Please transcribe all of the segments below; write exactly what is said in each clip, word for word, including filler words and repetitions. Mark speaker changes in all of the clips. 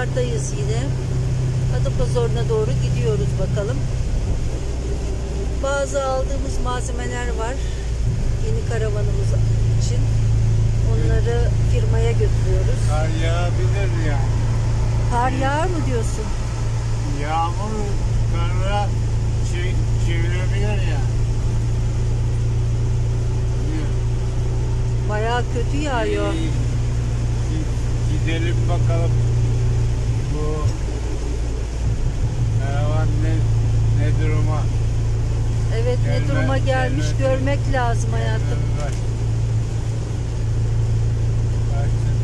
Speaker 1: Adapazarı'dayız yine. Adapazarı'na doğru gidiyoruz bakalım. Bazı aldığımız malzemeler var yeni karavanımız için. Onları firmaya götürüyoruz.
Speaker 2: Kar yağabilir yani.
Speaker 1: Kar yağar mı diyorsun?
Speaker 2: Yağmur karla çe çevirebilir ya.
Speaker 1: Bayağı kötü yağıyor.
Speaker 2: Ee, gidelim bakalım bu karavan ne, ne duruma.
Speaker 1: Evet,
Speaker 2: Gelme,
Speaker 1: ne duruma gelmiş
Speaker 2: gelme,
Speaker 1: görmek lazım hayatım.
Speaker 2: Baş, başsın.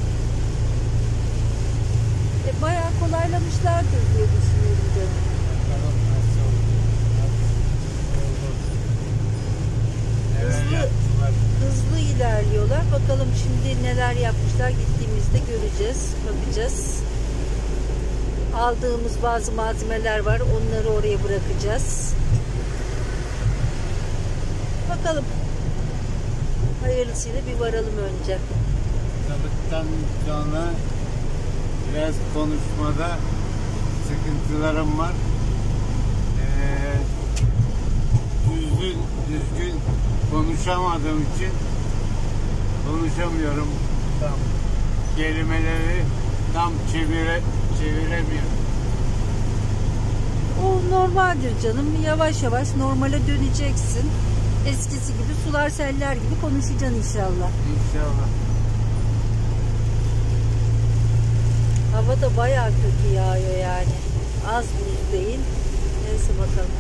Speaker 1: E, bayağı kolaylamışlardır diye düşünüyorum canım.
Speaker 2: Bakalım nasıl olur. Nasıl olur. Neler
Speaker 1: Hızlı,
Speaker 2: yaptılar.
Speaker 1: hızlı ilerliyorlar. Bakalım şimdi neler yapmışlar, gittiğimizde göreceğiz, bakacağız. Aldığımız bazı malzemeler var. Onları oraya bırakacağız. Bakalım. Hayırlısıyla bir varalım önce.
Speaker 2: Hastalıktan sonra biraz konuşmada sıkıntılarım var. Ee, düzgün, düzgün konuşamadığım için konuşamıyorum. Tam kelimeleri tam çevire, çeviremiyorum.
Speaker 1: O normaldir canım. Yavaş yavaş normale döneceksin. Eskisi gibi sular seller gibi konuşacaksın inşallah.
Speaker 2: İnşallah.
Speaker 1: Hava da bayağı kötü yağıyor yani. Az buz değil. Neyse bakalım.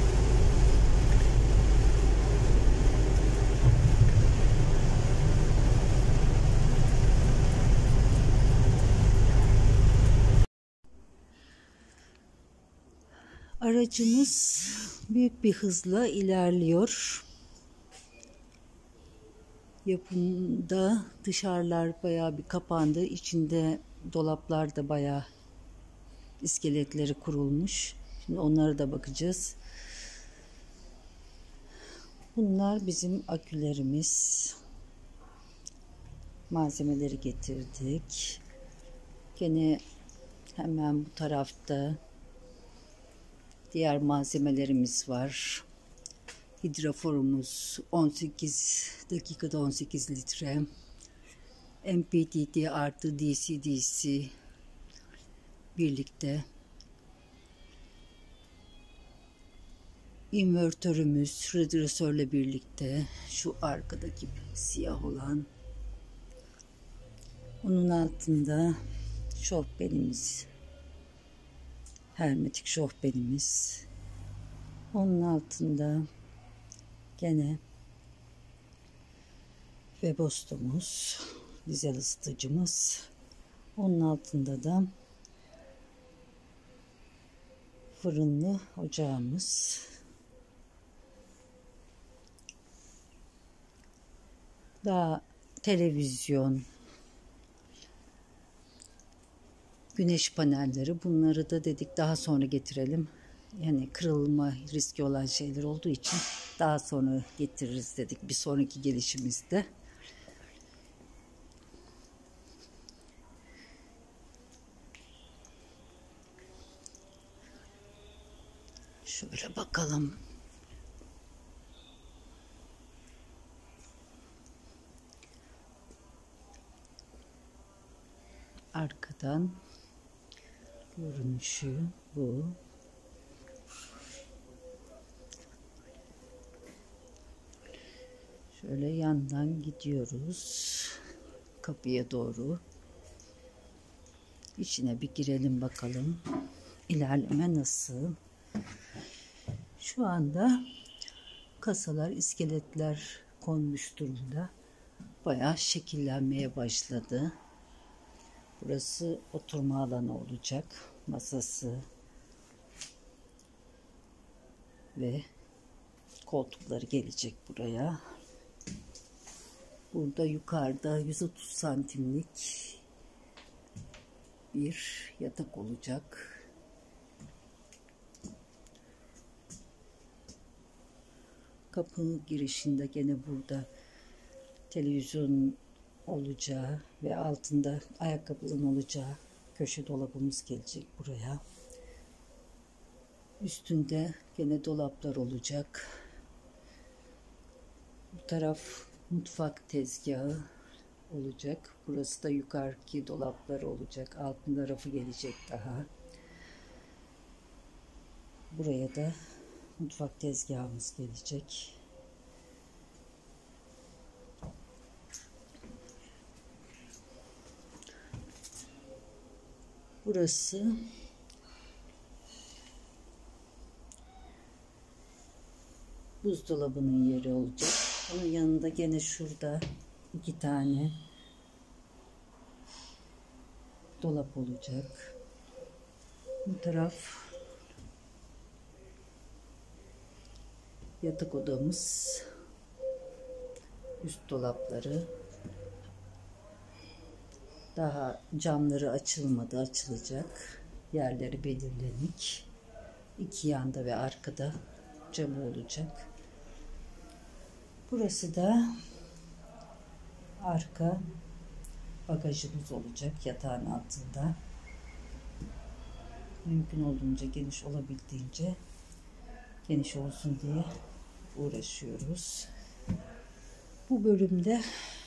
Speaker 1: Aracımız büyük bir hızla ilerliyor. Yapımda dışarılar bayağı bir kapandı. İçinde dolaplar da bayağı iskeletleri kurulmuş. Şimdi onlara da bakacağız. Bunlar bizim akülerimiz. Malzemeleri getirdik. Gene hemen bu tarafta diğer malzemelerimiz var. Hidraforumuz on sekiz dakikada on sekiz litre. M P P T artı D C D C birlikte. İnvertörümüz radyatörle birlikte. Şu arkadaki siyah olan. Onun altında şofbenimiz. Hermetik şofbenimiz. Onun altında gene Webasto'muz, dizel ısıtıcımız. Onun altında da fırınlı ocağımız. Daha televizyon, güneş panelleri, bunları da dedik daha sonra getirelim. Yani kırılma riski olan şeyler olduğu için daha sonra getiririz dedik bir sonraki gelişimizde. Şöyle bakalım. Arkadan görünüşü bu. Şöyle yandan gidiyoruz kapıya doğru. İçine bir girelim bakalım. İlerleme nasıl? Şu anda kasalar, iskeletler konmuş durumda. Bayağı şekillenmeye başladı. Burası oturma alanı olacak. Masası ve koltukları gelecek buraya. Burada yukarıda yüz otuz santimlik bir yatak olacak. Kapının girişinde gene burada televizyon olacağı ve altında ayakkabının olacağı köşe dolabımız gelecek buraya. Üstünde gene dolaplar olacak. Bu taraf mutfak tezgahı olacak. Burası da yukarıki dolaplar olacak. Altında rafı gelecek daha. Buraya da mutfak tezgahımız gelecek. Burası buzdolabının yeri olacak. Onun yanında gene şurada iki tane dolap olacak. Bu taraf yatak odamız. Üst dolapları. Daha camları açılmadı, açılacak. Yerleri belirlenik. İki yanda ve arkada camı olacak. Burası da arka bagajımız olacak yatağın altında. Mümkün olduğunca geniş olabildiğince geniş olsun diye uğraşıyoruz. Bu bölümde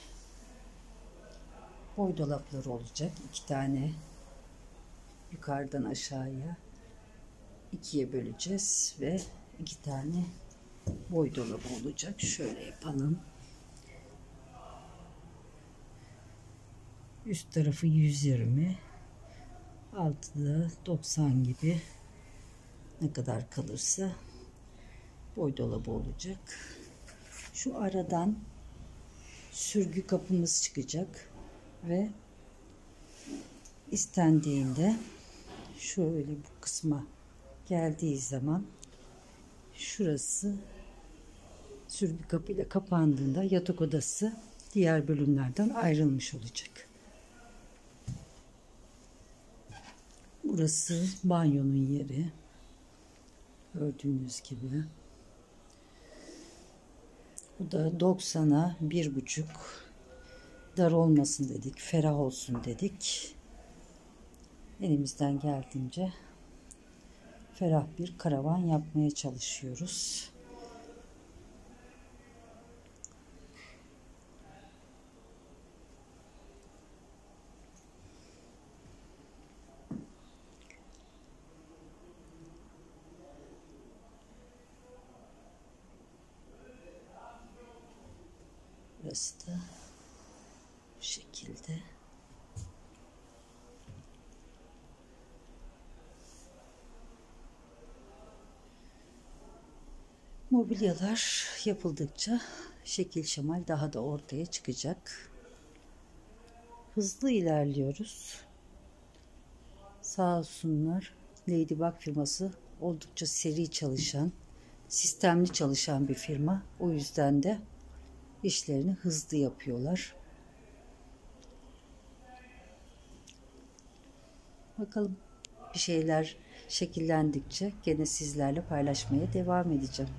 Speaker 1: boy dolapları olacak. İki tane yukarıdan aşağıya ikiye böleceğiz ve iki tane boy dolabı olacak. Şöyle yapalım. Üst tarafı yüz yirmi, altı da doksan gibi, ne kadar kalırsa boy dolabı olacak. Şu aradan sürgü kapımız çıkacak ve istendiğinde şöyle bu kısma geldiği zaman şurası sürgü kapıyla kapandığında yatak odası diğer bölümlerden ayrılmış olacak. Burası banyonun yeri. Gördüğünüz gibi. Bu da doksana bir buçuk, dar olmasın dedik, ferah olsun dedik. Elimizden geldiğince ferah bir karavan yapmaya çalışıyoruz. Burası da bu şekilde. Mobilyalar yapıldıkça şekil şemal daha da ortaya çıkacak. Hızlı ilerliyoruz. Sağ olsunlar, Ladybug firması oldukça seri çalışan, sistemli çalışan bir firma. O yüzden de işlerini hızlı yapıyorlar. Bakalım, bir şeyler şekillendikçe gene sizlerle paylaşmaya devam edeceğim.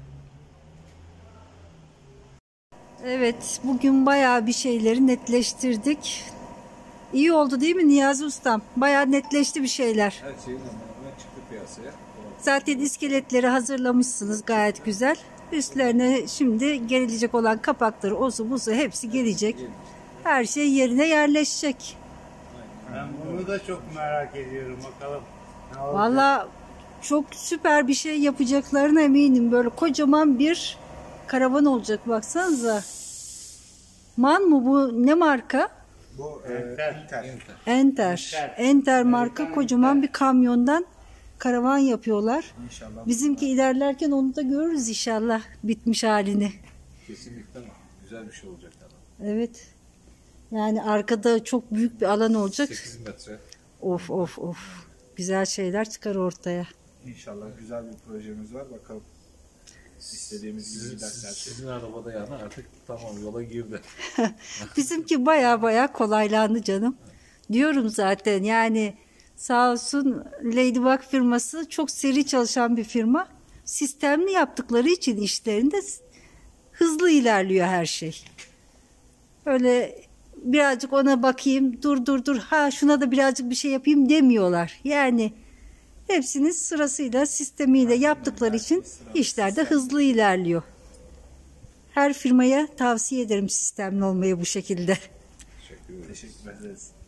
Speaker 1: Evet, bugün bayağı bir şeyleri netleştirdik. İyi oldu değil mi Niyazi Ustam? Bayağı netleşti bir şeyler.
Speaker 3: Her şeyin hemen çıktı piyasaya.
Speaker 1: Zaten iskeletleri hazırlamışsınız gayet güzel. Üstlerine şimdi gelecek olan kapakları, osu busu hepsi gelecek. Her şey yerine yerleşecek.
Speaker 2: Ben bunu da çok merak ediyorum. Bakalım ne olacak.
Speaker 1: Vallahi çok süper bir şey yapacaklarına eminim. Böyle kocaman bir karavan olacak, baksanıza. Man mı bu, ne marka?
Speaker 3: Bu
Speaker 2: Enter.
Speaker 3: Enter.
Speaker 1: Enter. Enter marka kocaman bir kamyondan karavan yapıyorlar.
Speaker 3: İnşallah.
Speaker 1: Bizimki ilerlerken onu da görürüz inşallah, bitmiş halini.
Speaker 3: Kesinlikle güzel bir şey olacak.
Speaker 1: Evet. Yani arkada çok büyük bir alan olacak.
Speaker 3: sekiz metre.
Speaker 1: Of of of. Güzel şeyler çıkar ortaya.
Speaker 3: İnşallah güzel bir projemiz var. Bakalım. İstediğimiz gibi giderler.
Speaker 4: Sizin arabada yani artık tamam yola girdi.
Speaker 1: Bizimki baya baya kolaylandı canım. Diyorum zaten, yani sağ olsun Ladybug firması çok seri çalışan bir firma. Sistemli yaptıkları için işlerinde hızlı ilerliyor her şey. Öyle birazcık ona bakayım, dur dur dur, ha şuna da birazcık bir şey yapayım demiyorlar. Yani hepsini sırasıyla, sistemiyle yaptıkları için işler de hızlı ilerliyor. Her firmaya tavsiye ederim sistemli olmayı bu şekilde.
Speaker 3: Teşekkür ederiz.